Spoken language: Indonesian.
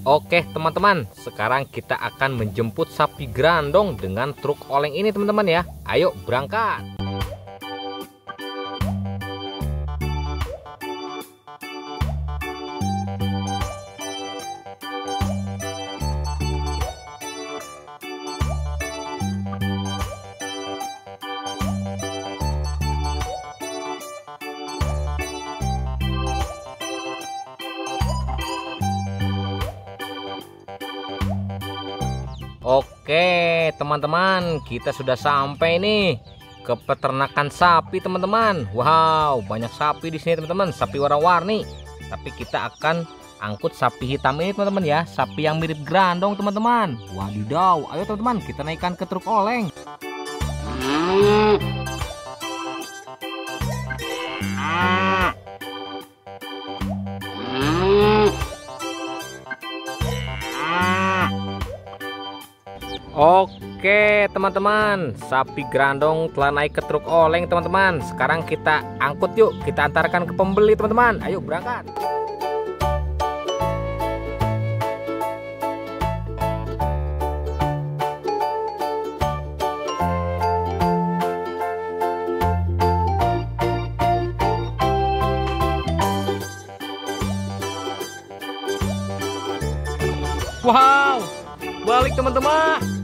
Oke teman-teman, sekarang kita akan menjemput sapi grandong dengan truk oleng ini teman-teman ya. Ayo berangkat. Oke teman-teman, kita sudah sampai nih ke peternakan sapi teman-teman. Wow, banyak sapi di sini teman-teman, sapi warna-warni. Tapi kita akan angkut sapi hitam ini teman-teman ya, sapi yang mirip grandong teman-teman. Wadidaw, ayo teman-teman kita naikkan ke truk oleng. Oke teman-teman, sapi grandong telah naik ke truk oleng teman-teman. Sekarang kita angkut yuk, kita antarkan ke pembeli teman-teman. Ayo berangkat. Wow, balik teman-teman.